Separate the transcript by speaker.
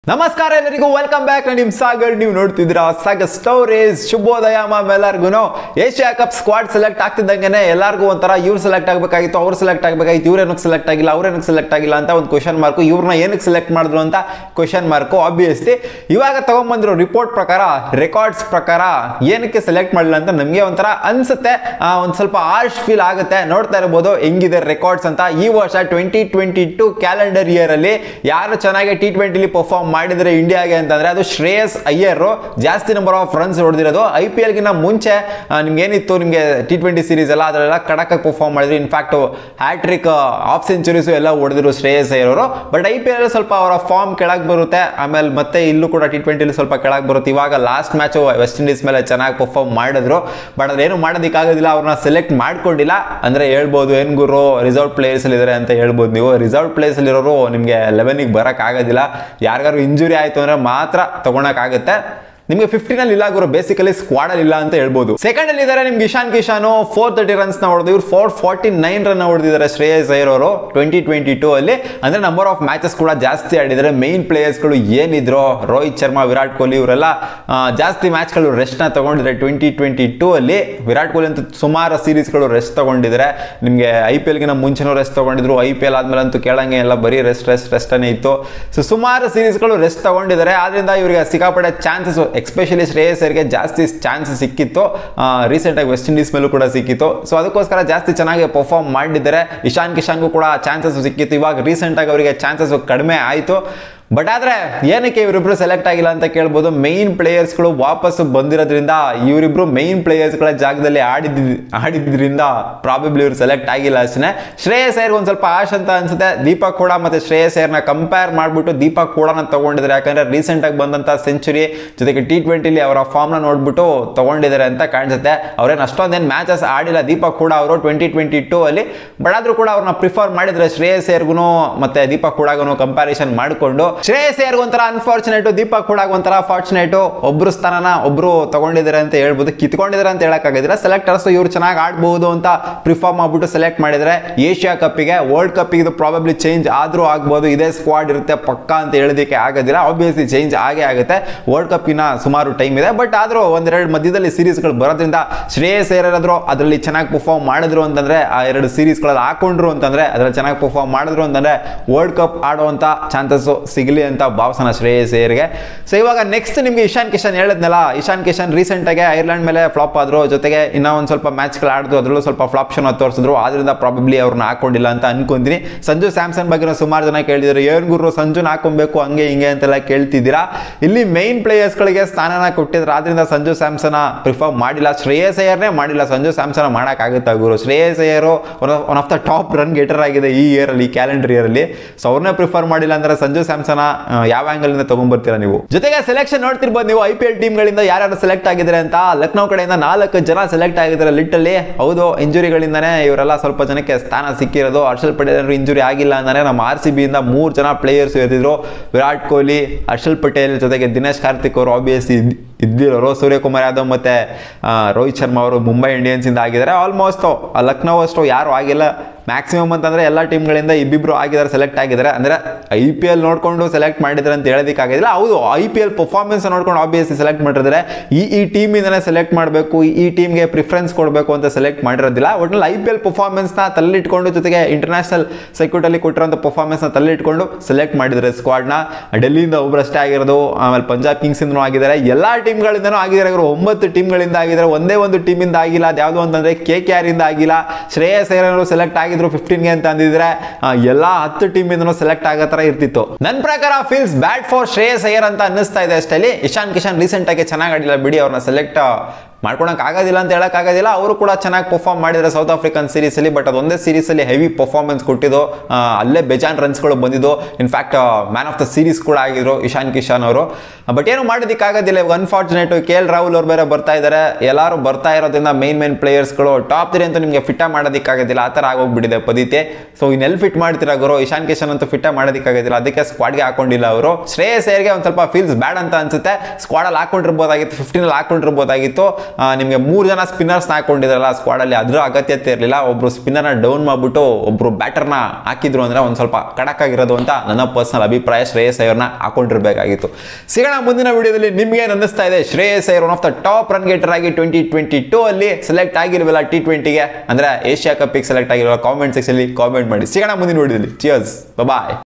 Speaker 1: ನಮಸ್ಕಾರ ಎಲ್ಲರಿಗೂ welcome back. ನಾನು ನಿಮ್ ಸಾಗರ್, ನೀವು ನೋಡ್ತಿದ್ದೀರಾ ಸಾಗರ್ ಸ್ಟೋರೀಸ್. ಶುಭೋದಯ ಎಲ್ಲರಿಗೂ. ಏಷ್ಯಾ ಕಪ್ ಸ್ಕ್ವಾಡ್ ಸೆಲೆಕ್ಟ್ ಆಗ್ತಿದ್ದಂಗೆ ಎಲ್ಲರಿಗೂ ಒಂಥರ ಇವ್ರು ಸೆಲೆಕ್ಟ್ ಆಗಬೇಕಾಗಿತ್ತು, ಅವ್ರು ಸೆಲೆಕ್ಟ್ ಆಗಬೇಕಾಗಿತ್ತು, ಇವ್ರೇನಕ್ಕೆ ಸೆಲೆಕ್ಟ್ ಆಗಿಲ್ಲ, ಅವ್ರೇನಕ್ಕೆ ಸೆಲೆಕ್ಟ್ ಆಗಿಲ್ಲ ಅಂತ ಒಂದು ಕ್ವಶನ್ ಮಾರ್ಕ್. ಇವ್ರನ್ನ ಏನಕ್ಕೆ ಸೆಲೆಕ್ಟ್ ಮಾಡಿದ್ರು ಅಂತ ಕ್ವಶನ್ ಮಾರ್ಕ್. ಆಬ್ವಿಯಸ್ಲಿ ಇವಾಗ ತಗೊಂಡ್ಬಂದಿರೋ ರಿಪೋರ್ಟ್ ಪ್ರಕಾರ, ರೆಕಾರ್ಡ್ಸ್ ಪ್ರಕಾರ ಏನಕ್ಕೆ ಸೆಲೆಕ್ಟ್ ಮಾಡಲಿಲ್ಲ ಅಂತ ನಮಗೆ ಒಂಥರ ಅನ್ಸುತ್ತೆ. ಒಂದು ಸ್ವಲ್ಪ ಆರ್ಶ್ ಫೀಲ್ ಆಗುತ್ತೆ. ನೋಡ್ತಾ ಇರಬಹುದು ಹೆಂಗಿದೆ ರೆಕಾರ್ಡ್ಸ್ ಅಂತ. ಈ ವರ್ಷ 2022 ಕ್ಯಾಲೆಂಡರ್ ಇಯರ್ ಅಲ್ಲಿ ಯಾರು ಚೆನ್ನಾಗಿ T20 ಪರ್ಫಾರ್ಮ್ ಮಾಡಿದ್ರೆ ಇಂಡಿಯಾಗೆ ಅಂತಂದ್ರೆ ಅದು ಶ್ರೇಯಸ್ ಅಯ್ಯರ್. ಜಾಸ್ತಿ ನಂಬರ್ ಆಫ್ ರನ್ಸ್ ಹೊಡೆದಿರೋದು. IPL ಗಿನ್ನ ಮುಂಚೆ ನಿಮ್ಗೆ ಏನಿತ್ತು, ನಿಮ್ಗೆ T20 ಸೀರೀಸ್ ಎಲ್ಲ ಅದರೆಲ್ಲ ಕಡಕ ಪರ್ಫಾರ್ಮ್ ಮಾಡಿದ್ರು. ಇನ್ಫ್ಯಾಕ್ಟ್ ಹ್ಯಾಟ್ರಿಕ್, ಹಾಫ್ ಸೆಂಚುರೀಸ್ ಎಲ್ಲ ಹೊಡೆದಿರು ಶ್ರೇಯಸ್ ಅಯ್ಯರ್ ಅವರು. ಬಟ್ IPL ಸ್ವಲ್ಪ ಅವರ ಫಾರ್ಮ್ ಕೆಳಗೆ ಬರುತ್ತೆ. ಆಮೇಲೆ ಮತ್ತೆ ಇಲ್ಲೂ ಕೂಡ T20 ಸ್ವಲ್ಪ ಕೆಳಗೆ ಬರುತ್ತೆ. ಇವಾಗ ಲಾಸ್ಟ್ ಮ್ಯಾಚ್ ವೆಸ್ಟ್ ಇಂಡೀಸ್ ಮೇಲೆ ಚೆನ್ನಾಗಿ ಪರ್ಫಾರ್ಮ್ ಮಾಡಿದ್ರು. ಬಟ್ ಅದೇನು ಮಾಡೋದಕ್ಕಾಗೋದಿಲ್ಲ, ಅವ್ರನ್ನ ಸೆಲೆಕ್ಟ್ ಮಾಡ್ಕೊಂಡಿಲ್ಲ ಅಂದ್ರೆ ಹೇಳ್ಬೋದು. ಏನ್ ಗುರು ರಿಸರ್ವ್ ಪ್ಲೇಯರ್ಸ್ ಅಲ್ಲಿ ಇದಾರೆ ಅಂತ ಹೇಳ್ಬೋದು ನೀವು. ರಿಸರ್ವ್ ಪ್ಲೇಯರ್ಸ್ ಅಲ್ಲಿ ಇರೋರು ನಿಮ್ಗೆ 11ಗೆ ಬರಕ್ ಆಗೋದಿಲ್ಲ. ಯಾರಿಗಾರು ಇಂಜುರಿ ಆಯ್ತು ಅಂದ್ರೆ ಮಾತ್ರ ತಗೊಳಕ್ ಆಗುತ್ತೆ. ನಿಮ್ಗೆ 15 ಅಲ್ಲಿ ಇಲ್ಲ ಗುರು, ಬೇಸಿಕಲಿ ಸ್ಕ್ವಾಡ್ ಅಲ್ಲಿ ಇಲ್ಲ ಅಂತ ಹೇಳ್ಬೋದು. ಸೆಕೆಂಡ್ ಅಲ್ಲಿ ಇದಾರೆ ನಿಮ್ಗೆ ಇಶಾನ್ ಕಿಶಾನ್, 430 ರನ್ಸ್ ನ ಹೊಡೆದು. ಇವ್ರು 449 ರನ್ ಹೊಡೆದಿದ್ದಾರೆ ಶ್ರೇಯಸ್ ಅಯ್ಯರ್ ಅವರು 2022 ಅಲ್ಲಿ. ಅಂದ್ರೆ ನಂಬರ್ ಆಫ್ ಮ್ಯಾಚಸ್ ಕೂಡ ಜಾಸ್ತಿ ಆಡಿದ್ದಾರೆ. ಮೈನ್ ಪ್ಲೇಯರ್ಸ್ ಗಳು ಏನಿದ್ರು, ರೋಹಿತ್ ಶರ್ಮಾ, ವಿರಾಟ್ ಕೊಹ್ಲಿ ಇವರೆಲ್ಲ ಜಾಸ್ತಿ ಮ್ಯಾಚ್ ಗಳು ರೆಸ್ಟ್ ನ ತಗೊಂಡಿದ್ದಾರೆ 2022 ಅಲ್ಲಿ. ವಿರಾಟ್ ಕೊಹ್ಲಿ ಅಂತ ಸುಮಾರು ಸೀರೀಸ್ ಗಳು ರೆಸ್ಟ್ ತಗೊಂಡಿದ್ದಾರೆ. ನಿಮ್ಗೆ IPL ಗಿನ ಮುಂಚೆನೂ ರೆಸ್ಟ್ ತಗೊಂಡಿದ್ರು. IPL ಆದ್ಮೇಲೆ ಅಂತೂ ಕೇಳಂಗೆ ಎಲ್ಲ ಬರೀ ರೆಸ್ಟ್ ಅನ್ನೇ ಇತ್ತು. ಸೊ ಸುಮಾರು ಸೀರೀಸ್ ಗಳು ರೆಸ್ಟ್ ತಗೊಂಡಿದ್ದಾರೆ. ಆದ್ರಿಂದ ಇವರಿಗೆ ಸಿಕ್ಕಾಪಟ್ಟೆ ಚಾನ್ಸಸ್, ಎಸ್ಪೆಷಲಿ ಶ್ರೇಯಸ್ ಅಯ್ಯರ್ಗೆ ಜಾಸ್ತಿ ಚಾನ್ಸಸ್ ಸಿಕ್ಕಿತ್ತು. ರೀಸೆಂಟ್ ಆಗಿ ವೆಸ್ಟ್ ಇಂಡೀಸ್ ಮೇಲೂ ಕೂಡ ಸಿಕ್ಕಿತ್ತು. ಸೊ ಅದಕ್ಕೋಸ್ಕರ ಜಾಸ್ತಿ ಚೆನ್ನಾಗಿ ಪರ್ಫಾರ್ಮ್ ಮಾಡಿದ್ದಾರೆ. ಇಶಾನ್ ಕಿಶಾನ್ಗೂ ಕೂಡ ಚಾನ್ಸಸ್ ಸಿಕ್ಕಿತ್ತು. ಇವಾಗ ರೀಸೆಂಟ್ ಆಗಿ ಅವರಿಗೆ ಚಾನ್ಸಸ್ ಕಡಿಮೆ ಆಯಿತು. ಬಟ್ ಆದ್ರೆ ಏನಕ್ಕೆ ಇವರಿಬ್ರು ಸೆಲೆಕ್ಟ್ ಆಗಿಲ್ಲ ಅಂತ ಕೇಳ್ಬೋದು. ಮೈನ್ ಪ್ಲೇಯರ್ಸ್ ಗಳು ವಾಪಸ್ ಬಂದಿರೋದ್ರಿಂದ, ಇವರಿಬ್ರು ಮೈನ್ ಪ್ಲೇಯರ್ಸ್ ಗಳ ಜಾಗದಲ್ಲಿ ಆಡಿದ್ರಿಂದ ಪ್ರಾಬಬ್ಲಿ ಇವ್ರು ಸೆಲೆಕ್ಟ್ ಆಗಿಲ್ಲ ಅಷ್ಟೇ. ಶ್ರೇಯಸ್ ಅಯ್ಯರ್ ಒಂದ್ ಸ್ವಲ್ಪ ಆಶ್ ಅಂತ ಅನ್ಸುತ್ತೆ. ದೀಪಕ್ ಕೂಡ ಮತ್ತೆ ಶ್ರೇಯಸ್ ಅಯ್ಯರ್ನ ಕಂಪೇರ್ ಮಾಡ್ಬಿಟ್ಟು ದೀಪಕ್ ಕೂಡ ತಗೊಂಡಿದ್ದಾರೆ. ಯಾಕಂದ್ರೆ ರೀಸೆಂಟ್ ಆಗಿ ಬಂದಂತ ಸೆಂಚುರಿ ಜೊತೆಗೆ T20 ಅವರ ಫಾರ್ಮ್ ನ ನೋಡ್ಬಿಟ್ಟು ತಗೊಂಡಿದ್ದಾರೆ ಅಂತ ಕಾಣಿಸುತ್ತೆ. ಅವ್ರೇನು ಅಷ್ಟೊಂದೇನು ಮ್ಯಾಚಸ್ ಆಡಿಲ್ಲ ದೀಪಕ್ ಕೂಡ ಅವರು 2022 ಅಲ್ಲಿ. ಬಟ್ ಆದ್ರೂ ಕೂಡ ಅವ್ರನ್ನ ಪ್ರಿಫರ್ ಮಾಡಿದ್ರೆ ಶ್ರೇಯಸ್ ಅಯ್ಯರ್ಗೂ ಮತ್ತೆ ದೀಪಕ್ ಕೂಡ ಕಂಪ್ಯಾರಿಸನ್ ಮಾಡಿಕೊಂಡು, ಶ್ರೇಯಸ್ ಅಯ್ಯರ್ ಒಂಥರ ಅನ್ಫಾರ್ಚುನೇಟ್, ದೀಪಕ್ ಕೂಡ ಒಂಥರ ಫಾರ್ಚುನೇಟ್. ಒಬ್ರು ಸ್ಥಾನನ ಒಬ್ರು ತಗೊಂಡಿದ್ದಾರೆ ಅಂತ ಹೇಳ್ಬೋದು. ಕಿತ್ಕೊಂಡಿದ್ದಾರೆ ಅಂತ ಹೇಳಕ್ ಆಗೋದಿಲ್ಲ. ಸೆಲೆಕ್ಟರ್ಸ್ ಇವ್ರು ಚೆನ್ನಾಗಿ ಆಡ್ಬಹುದು ಅಂತ ಪ್ರಿಫರ್ ಮಾಡ್ಬಿಟ್ಟು ಸೆಲೆಕ್ಟ್ ಮಾಡಿದ್ರೆ. ಏಷ್ಯಾ ಕಪ್ಪಿಗೆ, ವರ್ಲ್ಡ್ ಕಪ್ ಇದು ಪ್ರಾಬಬ್ಲಿ ಚೇಂಜ್ ಆದ್ರೂ ಆಗ್ಬೋದು. ಇದೇ ಸ್ಕ್ವಾಡ್ ಇರುತ್ತೆ ಪಕ್ಕಾ ಅಂತ ಹೇಳೋದಕ್ಕೆ ಆಗೋದಿಲ್ಲ. ಆಬ್ವಿಯಸ್ಲಿ ಚೇಂಜ್ ಆಗೇ ಆಗುತ್ತೆ. ವರ್ಲ್ಡ್ ಕಪ್ಪಿನ ಸುಮಾರು ಟೈಮ್ ಇದೆ. ಬಟ್ ಆದ್ರೂ ಒಂದೆರಡು ಮಧ್ಯದಲ್ಲಿ ಸೀರೀಸ್ಗಳು ಬರೋದ್ರಿಂದ ಶ್ರೇಯಸ್ ಅಯ್ಯರ್ ಏನಾದ್ರು ಅದರಲ್ಲಿ ಚೆನ್ನಾಗಿ ಪರ್ಫಾರ್ಮ್ ಮಾಡಿದ್ರು ಅಂತಂದ್ರೆ, ಆ ಎರಡು ಸೀರೀಸ್ಗಳಲ್ಲಿ ಹಾಕೊಂಡ್ರು ಅಂತಂದ್ರೆ, ಅದರಲ್ಲಿ ಚೆನ್ನಾಗಿ ಪರ್ಫಾರ್ಮ್ ಮಾಡಿದ್ರು ಅಂತಂದ್ರೆ ವರ್ಲ್ಡ್ ಕಪ್ ಆಡುವಂತ ಚಾನ್ಸಸ್ ಸಿಗಲಿ ಅಂತ ಭಾವಸನ ಶ್ರೇಯಸ್ ಅಯ್ಯರ್ಗೆ. ಸೊ ಇವಾಗ ನೆಕ್ಸ್ಟ್ ನಿಮ್ಗೆ ಇಶಾನ್ ಕಿಶಾನ್ ಹೇಳಿದ್ನಲ್ಲ. ಇಶಾನ್ ಕಿಶಾನ್ ರೀಸೆಂಟ್ ಆಗಿ ಐರ್ಲೆಂಡ್ ಮೇಲೆ ಫ್ಲಾಪ್ ಆದ್ರು. ಜೊತೆಗೆ ಇನ್ನ ಒಂದ್ ಸ್ವಲ್ಪ ಮ್ಯಾಚ್ ಗಳು ಆಡಿದ್ರು. ಅದರಲ್ಲೂ ಸ್ವಲ್ಪ ಫ್ಲಾಪ್ ಶೋ ತೋರಿಸಿದ್ರು. ಆದ್ರಿಂದ ಪ್ರಾಬಬ್ಲಿ ಅವ್ರನ್ನ ಹಾಕೊಂಡಿಲ್ಲ ಅಂತ ಅನ್ಕೊಂತೀನಿ. ಸಂಜು ಸ್ಯಾಮ್ಸನ್ ಬಗ್ಗೆ ಸುಮಾರು ಜನ ಕೇಳಿದ್ರು, ಏನ್ ಗುರು ಸಂಜುನ ಹಾಕೊಬೇಕು ಹಂಗೆ ಹಿಂಗೆ ಅಂತೆಲ್ಲ ಕೇಳ್ತಿದ್ದೀರಾ. ಇಲ್ಲಿ ಮೈನ್ ಪ್ಲೇಯರ್ಸ್ ಗಳಿಗೆ ಸ್ಥಾನನ ಕೊಟ್ಟಿದ್ರು. ಆದ್ರಿಂದ ಸಂಜು ಸ್ಯಾಮ್ಸನ್ ಪ್ರಿಫರ್ ಮಾಡಿಲ್ಲ. ಶ್ರೇಯಸ್ ಅಯ್ಯರ್ನೇ ಮಾಡಿಲ್ಲ. ಸಂಜು ಸ್ಯಾಮ್ಸನ್ ಮಾಡಕ್ ಆಗುತ್ತಾ ಗುರು? Shreyas Iyer one of the top run getter ಆಗಿದೆ ಈ ಇಯರ್ ಅಲ್ಲಿ, ಕ್ಯಾಲೆಂಡರ್ ಇಯರ್ ಅಲ್ಲಿ. ಸೊ ಅವ್ರನ್ನೇ ಪ್ರಿಫರ್ ಮಾಡಿಲ್ಲ ಅಂದ್ರೆ ಸಂಜು ಸ್ಯಾಮ್ಸನ್ ಯಾವ ಆಂಗಲ್ ಇಂದ ತಗೊಂಡ್ಬರ್ತೀರಾ ನೀವು? ಜೊತೆಗೆ ಸೆಲೆಕ್ಷನ್ ನೋಡ್ತಿರ್ಬೋದು ನೀವು. IPL ಟೀಮ್ ಗಳಿಂದ ಯಾರು ಸೆಲೆಕ್ಟ್ ಆಗಿದ್ದಾರೆ ಅಂತ. ಲಕ್ನೋ ಕಡೆಯಿಂದ 4 ಜನ ಸೆಲೆಕ್ಟ್ ಆಗಿದ್ದಾರೆ ಲಿಟ್ಟಲ್ಲಿ. ಹೌದು, ಇಂಜುರಿಗಳಿಂದಾನೇ ಇವರೆಲ್ಲ ಸ್ವಲ್ಪ ಜನಕ್ಕೆ ಸ್ಥಾನ ಸಿಕ್ಕಿರೋದು. ಹರ್ಷಲ್ ಪಟೇಲ್ ಇಂಜುರಿ ಆಗಿಲ್ಲ ಅಂತಾನೆ ನಮ್ಮ RCB ಇಂದ 3 ಜನ ಪ್ಲೇಯರ್ಸ್ ಇರ್ತಿದ್ರು. ವಿರಾಟ್ ಕೊಹ್ಲಿ, ಹರ್ಷಲ್ ಪಟೇಲ್ ಜೊತೆಗೆ ದಿನೇಶ್ ಕಾರ್ತಿಕ್ ಅವರು ಆಬ್ವಿಯಸ್ಲಿ ಇದ್ದಿರೋರು. ಸೂರ್ಯಕುಮಾರ್ ಯಾದವ್ ಮತ್ತೆ ರೋಹಿತ್ ಶರ್ಮಾ ಅವರು ಮುಂಬೈ ಇಂಡಿಯನ್ಸ್ ಇಂದ ಆಗಿದ್ದಾರೆ. ಆಲ್ಮೋಸ್ಟ್ ಲಕ್ನೋ ಅಷ್ಟು ಯಾರು ಆಗಿಲ್ಲ. ಮ್ಯಾಕ್ಸಿಮಮ್ ಅಂತಂದ್ರೆ ಎಲ್ಲ ಟೀಮ್ಗಳಿಂದ ಇಬ್ಬಿಬ್ರು ಆಗಿದ್ದಾರೆ, ಸೆಲೆಕ್ಟ್ ಆಗಿದ್ದಾರೆ. ಅಂದ್ರೆ IPL ನೋಡ್ಕೊಂಡು ಸೆಲೆಕ್ಟ್ ಮಾಡಿದ್ರೆ ಅಂತ ಹೇಳೋದಕ್ಕಾಗಿಲ್ಲ. ಹೌದು, IPL ಪರ್ಫಾರ್ಮೆನ್ಸ್ ನೋಡ್ಕೊಂಡು ಆಬ್ವಿಯಸ್ಲಿ ಸೆಲೆಕ್ಟ್ ಮಾಡಿದ್ರೆ ಈ ಟೀಮ್ ಇಂದನೇ ಸೆಲೆಕ್ಟ್ ಮಾಡಬೇಕು, ಈ ಟೀಮ್ಗೆ ಪ್ರಿಫರೆನ್ಸ್ ಕೊಡಬೇಕು ಅಂತ ಸೆಲೆಕ್ಟ್ ಮಾಡಿರೋದಿಲ್ಲ. ಒಟ್ಟಿನಲ್ಲಿ IPL ಪರ್ಫಾರ್ಮೆನ್ಸ್ ನ ತಲ್ಲಿಟ್ಕೊಂಡು, ಜೊತೆಗೆ ಇಂಟರ್ನ್ಯಾಷನಲ್ ಸರ್ಕ್ಯೂಟ್ ಅಲ್ಲಿ ಕೊಟ್ಟಿರೋಂಥ ಪರ್ಫಾರ್ಮೆನ್ಸ್ ನ ತಲ್ಲಿಟ್ಕೊಂಡು ಸೆಲೆಕ್ಟ್ ಮಾಡಿದ್ದಾರೆ ಸ್ಕ್ವಾಡ್ ನ. ಡೆಲ್ಲಿಯಿಂದ ಒಬ್ಬರಷ್ಟೇ ಆಗಿರೋದು. ಆಮೇಲೆ ಪಂಜಾಬ್ ಕಿಂಗ್ಸ್ ಇಂದನೂ ಆಗಿದ್ದಾರೆ. ಎಲ್ಲಾ ಟೀಮ್ಗಳಿಂದನೂ ಆಗಿದ್ದಾರೆ. 9 ಟೀಮ್ಗಳಿಂದ ಆಗಿದ್ದಾರೆ. ಒಂದೇ ಒಂದು ಟೀಮ್ ಇಂದ ಆಗಿಲ್ಲ. ಅದ್ಯಾವುದು ಅಂತಂದ್ರೆ KKR ಇಂದ ಆಗಿಲ್ಲ. ಶ್ರೇಯಸ್ ಅಯ್ಯರ್ ಸೆಲೆಕ್ಟ್ ಆಗಿದ್ರು 15ಗೆ ಅಂತ ಅಂದಿದ್ರೆ ಎಲ್ಲಾ 10 ಟೀಮ್ ಇಂದನೂ ಸೆಲೆಕ್ಟ್ ಆಗೋ ತರ ಇರ್ತಿತ್ತು. ನನ್ನ ಪ್ರಕಾರ feels bad for Shreyas Iyer ಅಂತ ಅನ್ನಿಸ್ತಾ ಇದೆ ಅಷ್ಟೇ. ಇಶಾನ್ ಕಿಶಾನ್ ರೀಸೆಂಟ್ ಆಗಿ ಚೆನ್ನಾಗಿ ಆಡಿಲ್ಲ ಬಿಡಿ, ಅವ್ರನ್ನ ಸೆಲೆಕ್ಟ್ ಮಾಡ್ಕೊಳಕ್ ಆಗೋದಿಲ್ಲ ಅಂತ ಹೇಳಕ್ ಆಗೋದಿಲ್ಲ. ಅವರು ಕೂಡ ಚೆನ್ನಾಗಿ ಪರ್ಫಾರ್ಮ್ ಮಾಡಿದ್ರೆ ಸೌತ್ ಆಫ್ರಿಕನ್ ಸೀರೀಸ್ ಅಲ್ಲಿ. ಬಟ್ ಅದೊಂದೇ ಸೀರೀಸ್ ಅಲ್ಲಿ ಹೆವಿ ಪರ್ಫಾರ್ಮೆನ್ಸ್ ಕೊಟ್ಟಿದ್ದು. ಅಲ್ಲೇ ಬೇಜಾನ್ ರನ್ಸ್ ಗಳು ಬಂದಿದ್ದು. In fact man of the series ಕೂಡ ಆಗಿದ್ರು ಇಶಾನ್ ಕಿಶಾನ್ ಅವರು. ಬಟ್ ಏನು ಮಾಡೋದಕ್ಕಾಗೋದಿಲ್ಲ. ಅನ್ಫಾರ್ಚುನೇಟ್ KL ರಾಹುಲ್ ಅವ್ರು ಬೇರೆ ಬರ್ತಾ ಇದ್ದಾರೆ. ಎಲ್ಲರೂ ಬರ್ತಾ ಇರೋದ್ರಿಂದ ಮೈನ್ ಪ್ಲೇಯರ್ಸ್ ಗಳು ಟಾಪ್ 3 ಅಂತೂ ನಿಮ್ಗೆ ಫಿಟ್ ಮಾಡೋದಕ್ಕಾಗೋದಿಲ್ಲ. ಆ ತರ ಆಗೋಗ್ಬಿಟ್ಟಿದೆ ಪದ್ಧತಿ. ಸೊ ಇನ್ನೆಲ್ಲಿ ಫಿಟ್ ಮಾಡ್ತೀರಾ ಗುರು? ಇಶಾನ್ ಕಿಶಾನ್ ಅಂತೂ ಫಿಟ್ ಮಾಡೋದಕ್ಕಾಗೋದಿಲ್ಲ. ಅದಕ್ಕೆ ಸ್ಕ್ವಾಡ್ಗೆ ಹಾಕೊಂಡಿಲ್ಲ ಅವರು. ಶ್ರೇಯಸ್ ಅಯ್ಯರ್ಗೆ ಒಂದ್ ಸ್ವಲ್ಪ ಫೀಲ್ಸ್ ಬ್ಯಾಡ್ ಅಂತ ಅನ್ಸುತ್ತೆ. ಸ್ಕ್ವಾಡ್ ಅಲ್ಲಿ ಹಾಕೊಂಡಿರ್ಬೋದಾಗಿತ್ತು, 15 ಅಲ್ಲಿ ಹಾಕೊಂಡಿರ್ಬೋದಾಗಿತ್ತು. ನಿಮಗೆ 3 ಜನ ಸ್ಪಿನ್ನರ್ಸ್ ಹಾಕೊಂಡಿದ್ರಲ್ಲ ಸ್ಕ್ವಾಡಲ್ಲಿ, ಅದರ ಅಗತ್ಯತೆ ಇರಲಿಲ್ಲ. ಒಬ್ರು ಸ್ಪಿನ್ನರ್ನ ಡೌನ್ ಮಾಡಿಬಿಟ್ಟು ಒಬ್ರು ಬ್ಯಾಟರ್ನ ಹಾಕಿದ್ರು ಅಂದ್ರೆ ಒಂದು ಸ್ವಲ್ಪ ಕಡಕ್ ಆಗಿರೋದು ಅಂತ ನನ್ನ ಪರ್ಸನಲ್ ಅಭಿಪ್ರಾಯ. ಶ್ರೇಯಸ್ ಅಯ್ಯರ್ನ ಹಾಕೊಂಡಿರ್ಬೇಕಾಗಿತ್ತು. ಸಿಗೋಣ ಮುಂದಿನ ವಿಡಿಯೋದಲ್ಲಿ. ನಿಮ್ಗೆ ಏನ್ ಅನ್ನಿಸ್ತಾ ಇದೆ? Shreyas Iyer one of the top run getter ಆಗಿ 2022 ಅಲ್ಲಿ ಸೆಲೆಕ್ಟ್ ಆಗಿಲ್ವಲ್ಲ T20ಗೆ, ಅಂದ್ರೆ ಏಷ್ಯಾ ಕಪ್ಪಿಗೆ ಸೆಲೆಕ್ಟ್ ಆಗಿಲ್ವಲ್ಲ? ಕಾಮೆಂಟ್ ಸೆಕ್ಷನ್ ಅಲ್ಲಿ ಕಾಮೆಂಟ್ ಮಾಡಿ. ಸಿಗೋಣ ಮುಂದಿನ ವಿಡಿಯೋದಲ್ಲಿ. ಚಿಯರ್ಸ್, ಬಾಯ್.